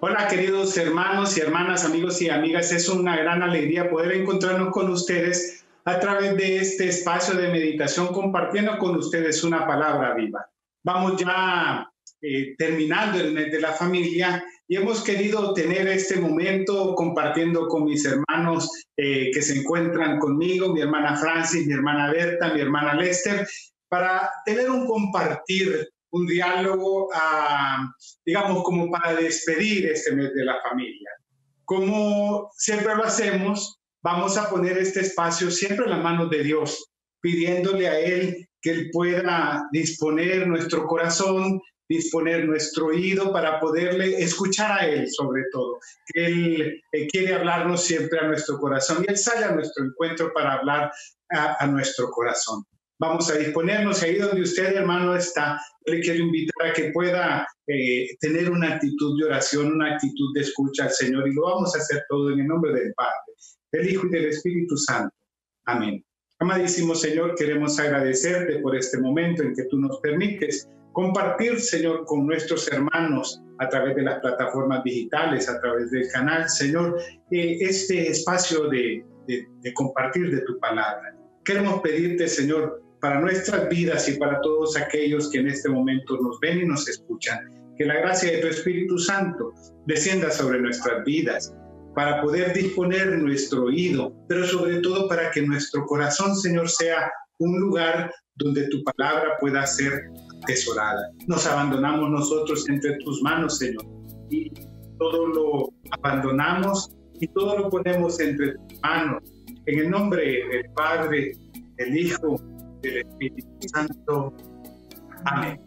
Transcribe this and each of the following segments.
Hola queridos hermanos y hermanas, amigos y amigas, es una gran alegría poder encontrarnos con ustedes a través de este espacio de meditación, compartiendo con ustedes una palabra viva. Vamos ya terminando el mes de la familia y hemos querido tener este momento compartiendo con mis hermanos que se encuentran conmigo, mi hermana Francis, mi hermana Berta, mi hermana Lester, para tener un compartir, un diálogo, digamos, como para despedir este mes de la familia. Como siempre lo hacemos, vamos a poner este espacio siempre en las manos de Dios, pidiéndole a Él que Él pueda disponer nuestro corazón, disponer nuestro oído para poderle escuchar a Él sobre todo. Que Él quiere hablarnos siempre a nuestro corazón y Él sale a nuestro encuentro para hablar a nuestro corazón. Vamos a disponernos ahí donde usted, hermano, está. Le quiero invitar a que pueda tener una actitud de oración, una actitud de escucha al Señor, y lo vamos a hacer todo en el nombre del Padre, del Hijo y del Espíritu Santo. Amén. Amadísimo Señor, queremos agradecerte por este momento en que tú nos permites compartir, Señor, con nuestros hermanos a través de las plataformas digitales, a través del canal, Señor, este espacio de compartir de tu palabra. Queremos pedirte, Señor, para nuestras vidas y para todos aquellos que en este momento nos ven y nos escuchan, que la gracia de tu Espíritu Santo descienda sobre nuestras vidas, para poder disponer nuestro oído, pero sobre todo para que nuestro corazón, Señor, sea un lugar donde tu palabra pueda ser atesorada. Nos abandonamos nosotros entre tus manos, Señor, y todo lo abandonamos y todo lo ponemos entre tus manos. En el nombre del Padre, del Hijo, del Espíritu Santo. Amén.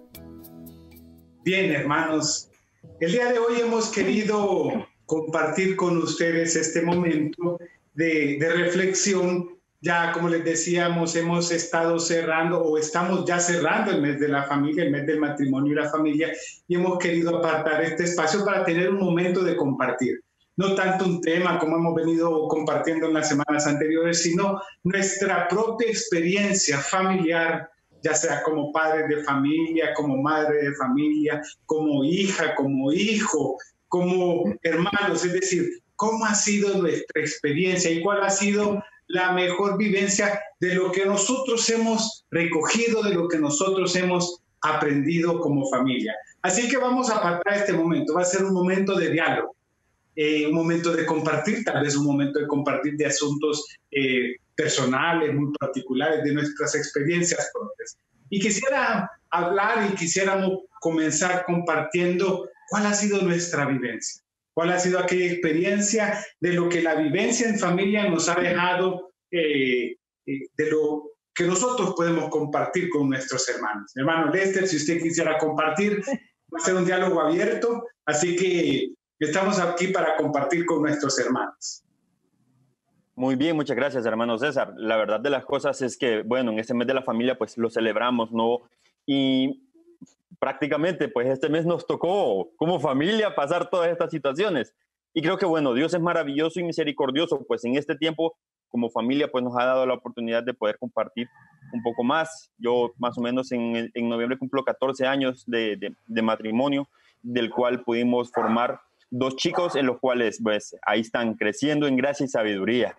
Bien, hermanos, el día de hoy hemos querido compartir con ustedes este momento de reflexión. Ya, como les decíamos, hemos estado cerrando o estamos ya cerrando el mes de la familia, el mes del matrimonio y la familia, y hemos querido apartar este espacio para tener un momento de compartir. No tanto un tema como hemos venido compartiendo en las semanas anteriores, sino nuestra propia experiencia familiar, ya sea como padre de familia, como madre de familia, como hija, como hijo, como hermanos, es decir, cómo ha sido nuestra experiencia y cuál ha sido la mejor vivencia de lo que nosotros hemos recogido, de lo que nosotros hemos aprendido como familia. Así que vamos a apartar este momento, va a ser un momento de diálogo. Un momento de compartir, tal vez un momento de compartir de asuntos personales, muy particulares, de nuestras experiencias propias. Y quisiera hablar y quisiéramos comenzar compartiendo cuál ha sido nuestra vivencia, cuál ha sido aquella experiencia de lo que la vivencia en familia nos ha dejado, de lo que nosotros podemos compartir con nuestros hermanos. Hermano Lester, si usted quisiera compartir, va a ser un diálogo abierto, así que estamos aquí para compartir con nuestros hermanos. Muy bien, muchas gracias, hermano César. La verdad de las cosas es que, bueno, en este mes de la familia, pues lo celebramos, ¿no? Y prácticamente, pues este mes nos tocó como familia pasar todas estas situaciones. Y creo que, bueno, Dios es maravilloso y misericordioso, pues en este tiempo, como familia, pues nos ha dado la oportunidad de poder compartir un poco más. Yo, más o menos, en noviembre cumplo 14 años de matrimonio, del cual pudimos formar 2 chicos en los cuales pues ahí están creciendo en gracia y sabiduría.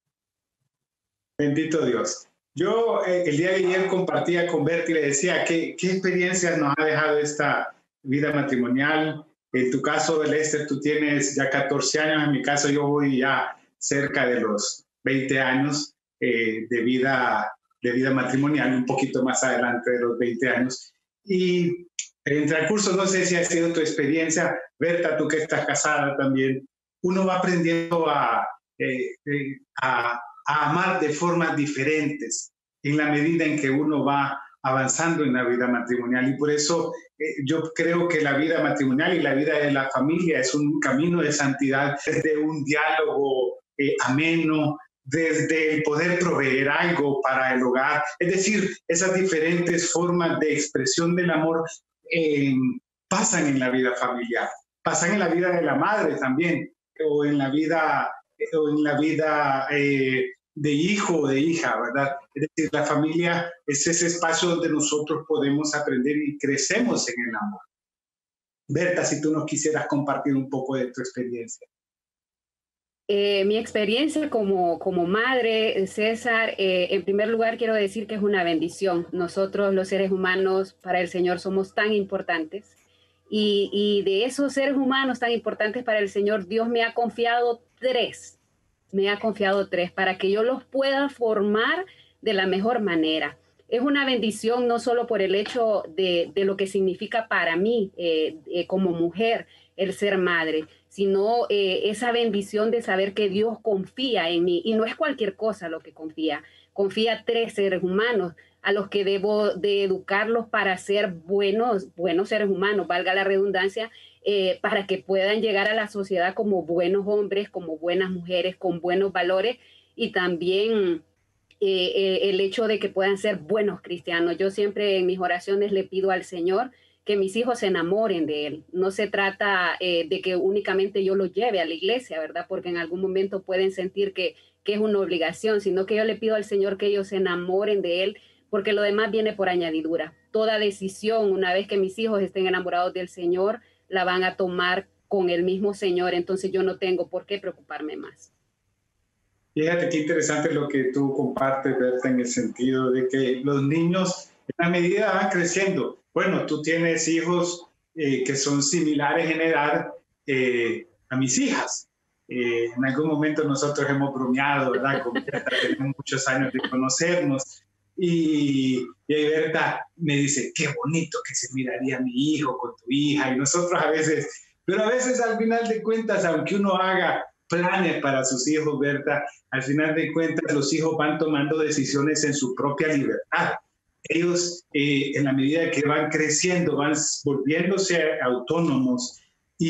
Bendito Dios. Yo el día de ayer compartía con Berti y le decía qué experiencias nos ha dejado esta vida matrimonial. En tu caso, Lester, tú tienes ya 14 años, en mi caso yo voy ya cerca de los 20 años de vida matrimonial, un poquito más adelante de los 20 años. Y en transcurso, no sé si ha sido tu experiencia, Berta, tú que estás casada también, uno va aprendiendo a amar de formas diferentes en la medida en que uno va avanzando en la vida matrimonial. Y por eso yo creo que la vida matrimonial y la vida de la familia es un camino de santidad, desde un diálogo ameno, desde el poder proveer algo para el hogar. Es decir, esas diferentes formas de expresión del amor pasan en la vida familiar, pasan en la vida de la madre también, o en la vida de hijo o de hija, ¿verdad? Es decir, la familia es ese espacio donde nosotros podemos aprender y crecemos en el amor. Berta, si tú nos quisieras compartir un poco de tu experiencia. Mi experiencia como madre, César, en primer lugar quiero decir que es una bendición. Nosotros los seres humanos para el Señor somos tan importantes y de esos seres humanos tan importantes para el Señor, Dios me ha confiado tres para que yo los pueda formar de la mejor manera. Es una bendición no solo por el hecho de lo que significa para mí como mujer el ser madre, sino esa bendición de saber que Dios confía en mí. Y no es cualquier cosa lo que confía. Confía tres seres humanos a los que debo de educarlos para ser buenos seres humanos, valga la redundancia, para que puedan llegar a la sociedad como buenos hombres, como buenas mujeres, con buenos valores y también el hecho de que puedan ser buenos cristianos. Yo siempre en mis oraciones le pido al Señor que mis hijos se enamoren de Él. No se trata de que únicamente yo los lleve a la iglesia, ¿verdad? Porque en algún momento pueden sentir que es una obligación, sino que yo le pido al Señor que ellos se enamoren de Él, porque lo demás viene por añadidura. Toda decisión, una vez que mis hijos estén enamorados del Señor, la van a tomar con el mismo Señor, entonces yo no tengo por qué preocuparme más. Fíjate qué interesante lo que tú compartes, Berta, en el sentido de que los niños en la medida van creciendo. Bueno, tú tienes hijos que son similares en edad a mis hijas. En algún momento nosotros hemos bromeado, ¿verdad? Con Berta, tenemos muchos años de conocernos. Y Berta me dice, qué bonito que se miraría mi hijo con tu hija. Y nosotros a veces, pero a veces al final de cuentas, aunque uno haga planes para sus hijos, Berta, al final de cuentas los hijos van tomando decisiones en su propia libertad. Ellos, en la medida que van creciendo, van volviéndose autónomos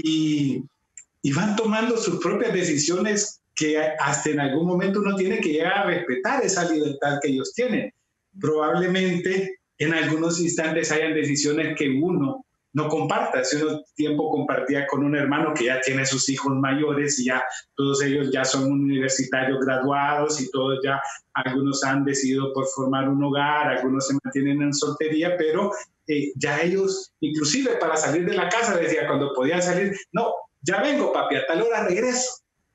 y van tomando sus propias decisiones que hasta en algún momento uno tiene que llegar a respetar esa libertad que ellos tienen. Probablemente en algunos instantes hayan decisiones que uno no comparta. Hace un tiempo compartía con un hermano que ya tiene sus hijos mayores y ya todos ellos ya son universitarios graduados y todos ya, algunos han decidido por formar un hogar, algunos se mantienen en soltería, pero ya ellos, inclusive para salir de la casa, decía cuando podían salir, no, ya vengo papi, a tal hora regreso.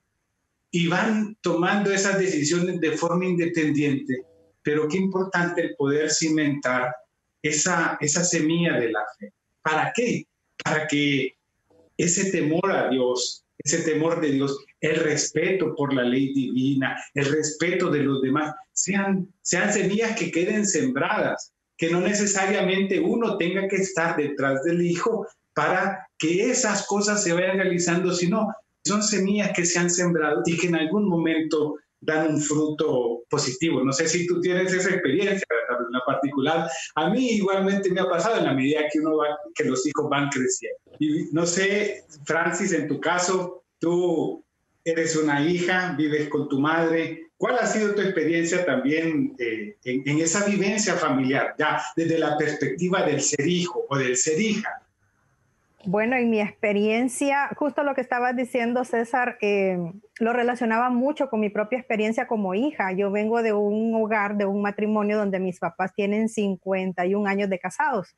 Y van tomando esas decisiones de forma independiente, pero qué importante el poder cimentar esa semilla de la fe. ¿Para qué? Para que ese temor a Dios, ese temor de Dios, el respeto por la ley divina, el respeto de los demás, sean semillas que queden sembradas, que no necesariamente uno tenga que estar detrás del hijo para que esas cosas se vayan realizando, sino son semillas que se han sembrado y que en algún momento dan un fruto positivo. No sé si tú tienes esa experiencia, ¿verdad? En la particular, a mí igualmente me ha pasado en la medida que los hijos van creciendo. Y no sé, Francis, en tu caso, tú eres una hija, vives con tu madre. ¿Cuál ha sido tu experiencia también en esa vivencia familiar, ya desde la perspectiva del ser hijo o del ser hija? Bueno, en mi experiencia, justo lo que estabas diciendo, César, lo relacionaba mucho con mi propia experiencia como hija. Yo vengo de un hogar, de un matrimonio donde mis papás tienen 51 años de casados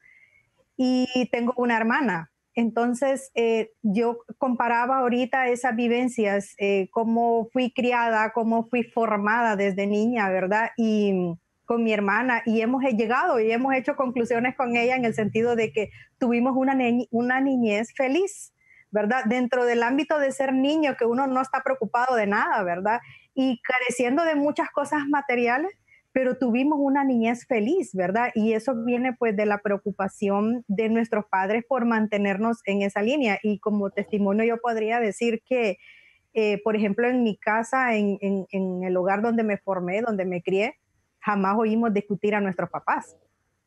y tengo una hermana. Entonces, yo comparaba ahorita esas vivencias, cómo fui criada, cómo fui formada desde niña, ¿verdad? Y con mi hermana, y hemos llegado y hemos hecho conclusiones con ella en el sentido de que tuvimos una niñez feliz, ¿verdad? Dentro del ámbito de ser niño, que uno no está preocupado de nada, ¿verdad? Y careciendo de muchas cosas materiales, pero tuvimos una niñez feliz, ¿verdad? Y eso viene pues de la preocupación de nuestros padres por mantenernos en esa línea. Y como testimonio yo podría decir que, por ejemplo, en mi casa, en el hogar donde me formé, donde me crié, jamás oímos discutir a nuestros papás.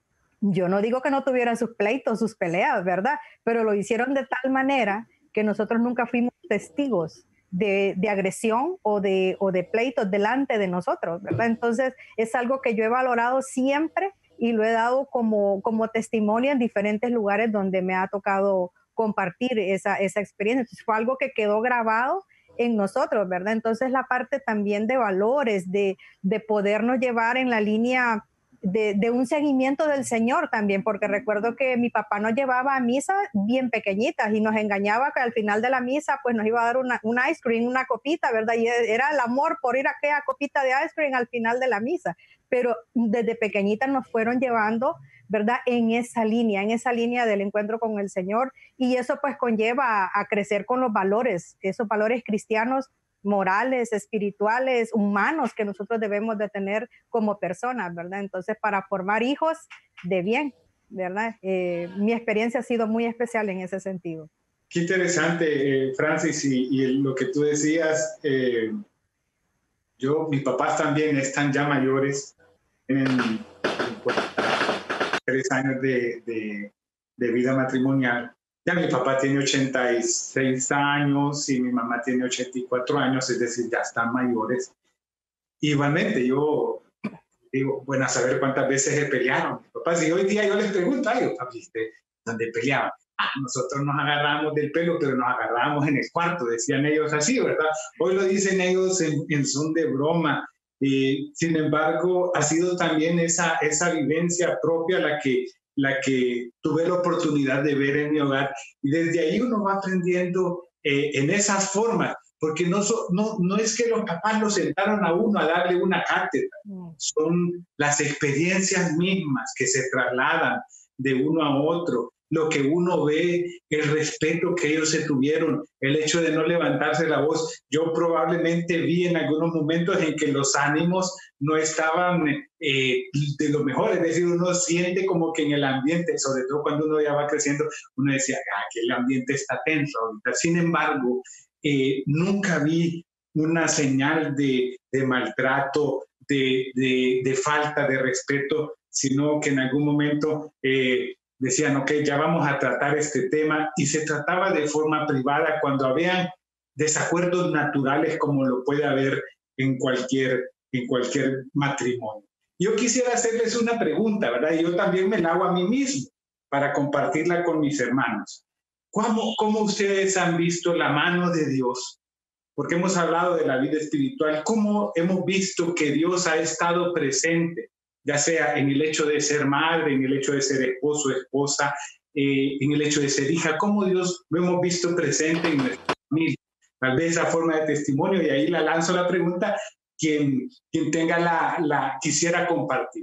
Yo no digo que no tuvieran sus pleitos, sus peleas, ¿verdad? Pero lo hicieron de tal manera que nosotros nunca fuimos testigos de agresión o de pleitos delante de nosotros, ¿verdad? Entonces es algo que yo he valorado siempre y lo he dado como testimonio en diferentes lugares donde me ha tocado compartir esa experiencia. Entonces fue algo que quedó grabado en nosotros, ¿verdad? Entonces la parte también de valores, de podernos llevar en la línea de un seguimiento del Señor también, porque recuerdo que mi papá nos llevaba a misa bien pequeñitas y nos engañaba que al final de la misa pues nos iba a dar un ice cream, una copita, ¿verdad? Y era el amor por ir a aquella copita de ice cream al final de la misa. Pero desde pequeñitas nos fueron llevando, ¿verdad? En esa línea del encuentro con el Señor, y eso pues conlleva a crecer con los valores, esos valores cristianos, morales, espirituales, humanos que nosotros debemos de tener como personas, ¿verdad? Entonces, para formar hijos de bien, ¿verdad? Mi experiencia ha sido muy especial en ese sentido. Qué interesante, Francis, y lo que tú decías, mis papás también están ya mayores, en 3 años de vida matrimonial. Ya mi papá tiene 86 años y mi mamá tiene 84 años, es decir, ya están mayores. Igualmente, yo digo, bueno, a saber cuántas veces se pelearon. Mis papás, y hoy día yo les pregunto, ay, papi, ¿dónde peleaban? Nosotros nos agarramos del pelo, pero nos agarramos en el cuarto, decían ellos así, ¿verdad? Hoy lo dicen ellos en son de broma. Sin embargo, ha sido también esa vivencia propia la que tuve la oportunidad de ver en mi hogar. Y desde ahí uno va aprendiendo en esas formas, porque no es que los papás lo sentaron a uno a darle una cátedra, son las experiencias mismas que se trasladan de uno a otro, lo que uno ve, el respeto que ellos se tuvieron, el hecho de no levantarse la voz. Yo probablemente vi en algunos momentos en que los ánimos no estaban de lo mejor, es decir, uno siente como que en el ambiente, sobre todo cuando uno ya va creciendo, uno decía, que el ambiente está tenso ahorita. Sin embargo, nunca vi una señal de maltrato, de falta de respeto, sino que en algún momento decían, ok, ya vamos a tratar este tema, y se trataba de forma privada cuando habían desacuerdos naturales como lo puede haber en cualquier matrimonio. Yo quisiera hacerles una pregunta, ¿verdad? Y yo también me la hago a mí mismo para compartirla con mis hermanos. ¿Cómo ustedes han visto la mano de Dios? Porque hemos hablado de la vida espiritual. ¿Cómo hemos visto que Dios ha estado presente, ya sea en el hecho de ser madre, en el hecho de ser esposo, esposa, en el hecho de ser hija? ¿Cómo Dios lo hemos visto presente en nuestra familia? Tal vez a forma de testimonio, y ahí la lanzo la pregunta, quien tenga quisiera compartir.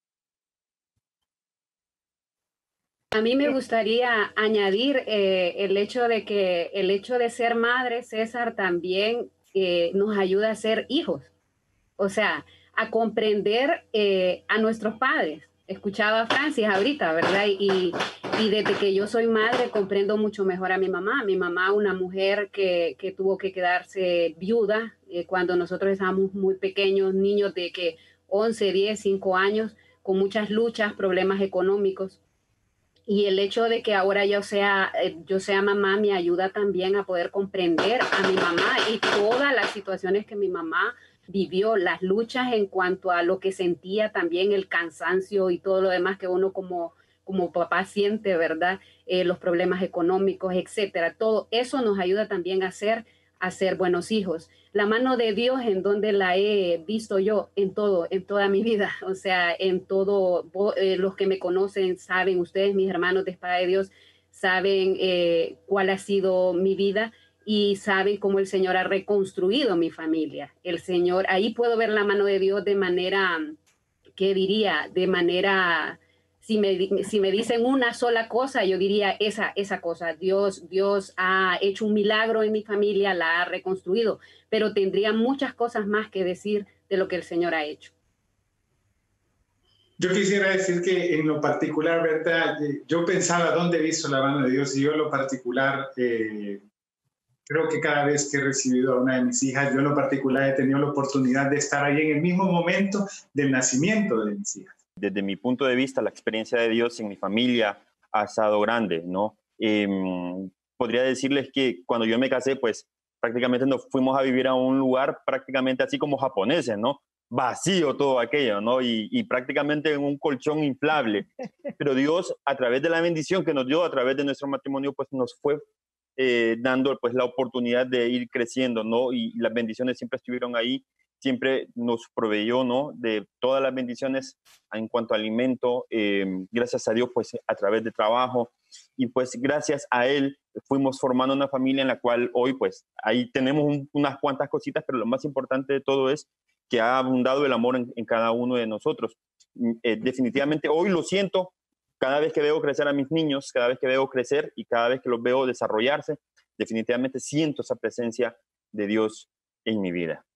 A mí me gustaría añadir el hecho de ser madre, César, también nos ayuda a ser hijos. O sea, a comprender a nuestros padres. Escuchaba a Francis ahorita, ¿verdad? Y desde que yo soy madre comprendo mucho mejor a mi mamá. Mi mamá, una mujer que tuvo que quedarse viuda cuando nosotros estábamos muy pequeños, niños de que 11, 10, 5 años, con muchas luchas, problemas económicos. Y el hecho de que ahora yo sea mamá me ayuda también a poder comprender a mi mamá y todas las situaciones que mi mamá vivió, las luchas en cuanto a lo que sentía, también el cansancio y todo lo demás que uno como papá siente, ¿verdad? Los problemas económicos, etcétera. Todo eso nos ayuda también a ser buenos hijos. La mano de Dios, ¿en donde la he visto yo? En toda mi vida. O sea, en todo, los que me conocen saben, ustedes, mis hermanos de Espada de Dios, saben cuál ha sido mi vida y saben cómo el Señor ha reconstruido mi familia. El Señor, ahí puedo ver la mano de Dios de manera, ¿qué diría? De manera... Si me dicen una sola cosa, yo diría esa cosa. Dios ha hecho un milagro en mi familia, la ha reconstruido, pero tendría muchas cosas más que decir de lo que el Señor ha hecho. Yo quisiera decir que en lo particular, Berta, yo pensaba dónde he visto la mano de Dios, y yo en lo particular, creo que cada vez que he recibido a una de mis hijas, yo en lo particular he tenido la oportunidad de estar ahí en el mismo momento del nacimiento de mis hijas. Desde mi punto de vista, la experiencia de Dios en mi familia ha estado grande, ¿no? Podría decirles que cuando yo me casé, pues prácticamente nos fuimos a vivir a un lugar prácticamente así como japoneses, ¿no? Vacío todo aquello, ¿no? Y prácticamente en un colchón inflable. Pero Dios, a través de la bendición que nos dio, a través de nuestro matrimonio, pues nos fue dando pues la oportunidad de ir creciendo, ¿no? Y las bendiciones siempre estuvieron ahí. siempre nos proveyó, ¿no?, de todas las bendiciones en cuanto a alimento, gracias a Dios, pues a través de trabajo, y pues gracias a él fuimos formando una familia en la cual hoy pues ahí tenemos unas cuantas cositas, pero lo más importante de todo es que ha abundado el amor en cada uno de nosotros. Definitivamente hoy lo siento cada vez que veo crecer a mis niños, cada vez que veo crecer y cada vez que los veo desarrollarse, definitivamente siento esa presencia de Dios en mi vida.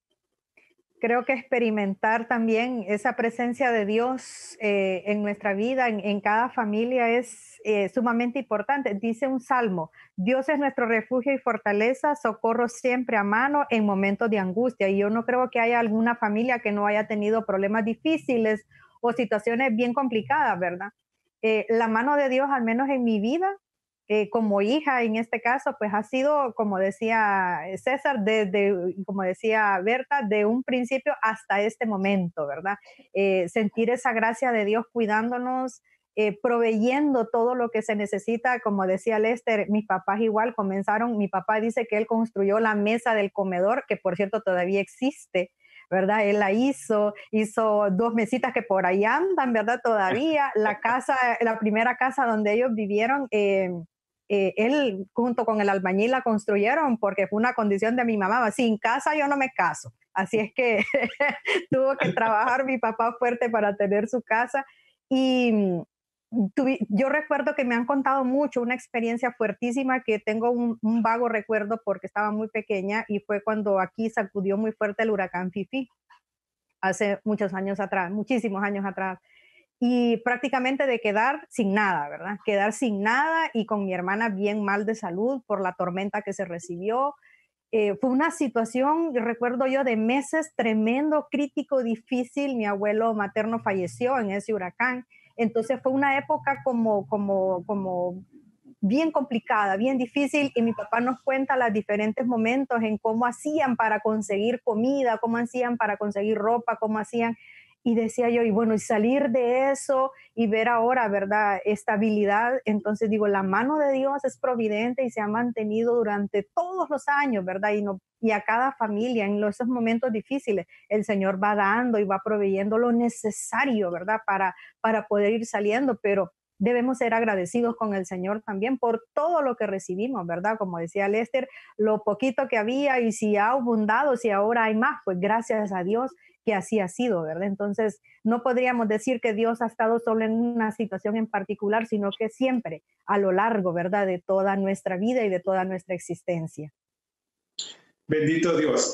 Creo que experimentar también esa presencia de Dios en nuestra vida, en cada familia, es sumamente importante. Dice un salmo: Dios es nuestro refugio y fortaleza, socorro siempre a mano en momentos de angustia. Y yo no creo que haya alguna familia que no haya tenido problemas difíciles o situaciones bien complicadas, ¿verdad? La mano de Dios, al menos en mi vida, como hija en este caso, pues ha sido, como decía César, como decía Berta, de un principio hasta este momento, ¿verdad? Sentir esa gracia de Dios cuidándonos, proveyendo todo lo que se necesita. Como decía Lester, mis papás igual comenzaron. Mi papá dice que él construyó la mesa del comedor, que por cierto todavía existe, ¿verdad? Él la hizo 2 mesitas que por ahí andan, ¿verdad? Todavía. La primera casa donde ellos vivieron, él junto con el albañil la construyeron porque fue una condición de mi mamá: sin casa yo no me caso. Así es que tuvo que trabajar mi papá fuerte para tener su casa. Y yo recuerdo que me han contado mucho, una experiencia fuertísima que tengo un vago recuerdo porque estaba muy pequeña, y fue cuando aquí sacudió muy fuerte el huracán Fifi, hace muchos años atrás, muchísimos años atrás. Y prácticamente de quedar sin nada, ¿verdad? Quedar sin nada, y con mi hermana bien mal de salud por la tormenta que se recibió. Fue una situación, recuerdo yo, de meses, tremendo, crítico, difícil. Mi abuelo materno falleció en ese huracán. Entonces fue una época como bien complicada, bien difícil, y mi papá nos cuenta los diferentes momentos en cómo hacían para conseguir comida, cómo hacían para conseguir ropa, cómo hacían. Y decía yo, y bueno, y salir de eso y ver ahora, ¿verdad?, estabilidad. Entonces digo, la mano de Dios es providente y se ha mantenido durante todos los años, ¿verdad? Y a cada familia en esos momentos difíciles, el Señor va dando y va proveyendo lo necesario, ¿verdad?, para poder ir saliendo. Pero debemos ser agradecidos con el Señor también por todo lo que recibimos, ¿verdad? Como decía Lester, lo poquito que había, y si ha abundado, si ahora hay más, pues gracias a Dios que así ha sido, ¿verdad? Entonces, no podríamos decir que Dios ha estado solo en una situación en particular, sino que siempre, a lo largo, ¿verdad?, de toda nuestra vida y de toda nuestra existencia. Bendito Dios.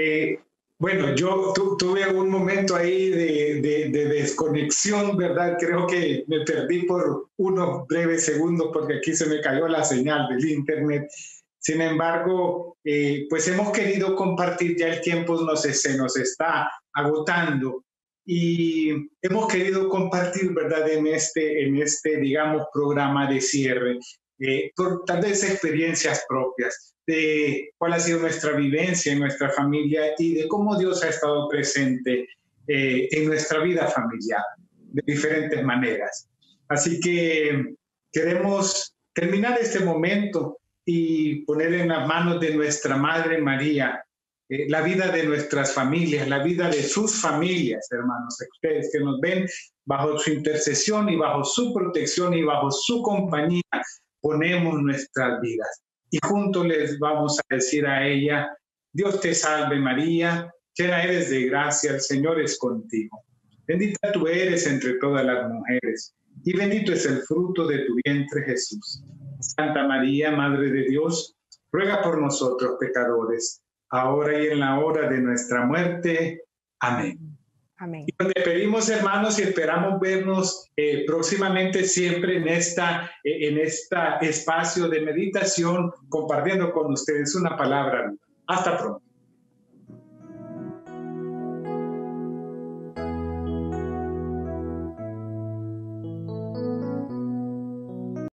Bueno, yo tuve un momento ahí de desconexión, ¿verdad? Creo que me perdí por unos breves segundos porque aquí se me cayó la señal del internet. Sin embargo, pues hemos querido compartir, ya el tiempo se nos está agotando, y hemos querido compartir, ¿verdad?, en este digamos, programa de cierre, por tal vez experiencias propias, de cuál ha sido nuestra vivencia en nuestra familia y de cómo Dios ha estado presente en nuestra vida familiar de diferentes maneras. Así que queremos terminar este momento y poner en las manos de nuestra Madre María la vida de nuestras familias, la vida de sus familias, hermanos, ustedes que nos ven, bajo su intercesión y bajo su protección y bajo su compañía, ponemos nuestras vidas. Y juntos les vamos a decir a ella: Dios te salve María, llena eres de gracia, el Señor es contigo. Bendita tú eres entre todas las mujeres, y bendito es el fruto de tu vientre, Jesús. Santa María, Madre de Dios, ruega por nosotros pecadores, ahora y en la hora de nuestra muerte. Amén. Amén. Y nos despedimos, hermanos, y esperamos vernos próximamente, siempre en este espacio de meditación, compartiendo con ustedes una palabra. Hasta pronto.